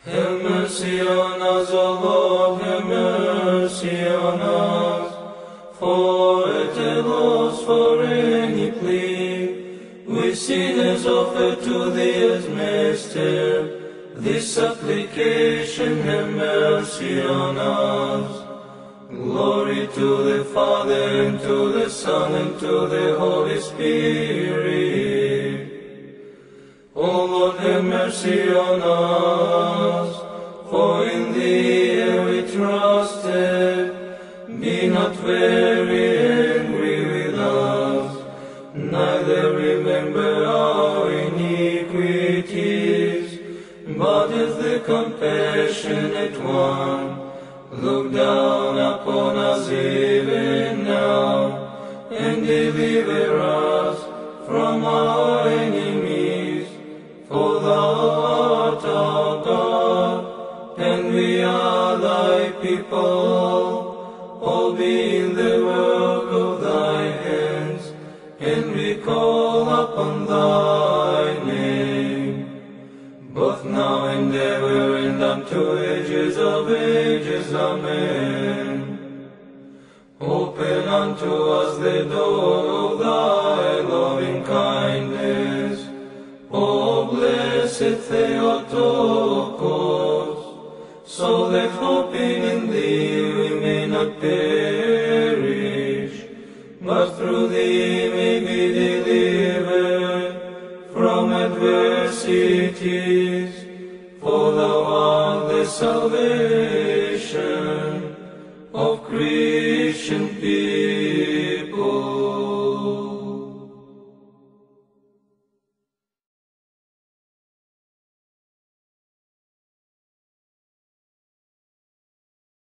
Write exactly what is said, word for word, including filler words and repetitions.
Have mercy on us, O Lord, have mercy on us. For at a loss for any plea, we sinners offer to thee as Master this supplication, have mercy on us. Glory to the Father, and to the Son, and to the Holy Spirit. O Lord, have mercy on us, for in thee have we trusted. Be not very angry with us, neither remember our iniquities, but as the compassionate one, look down upon us even now, and deliver us from our enemies. For thou art our God, and we are thy people, all being the work of thy hands, and we call upon thy name, both now and ever, and unto ages of ages. Amen. Open unto us the door of thy loving kindness, O blessed Theotokos, so that hoping in thee we may not perish, but through thee may be delivered from adversities. For thou art the salvation of Christian people.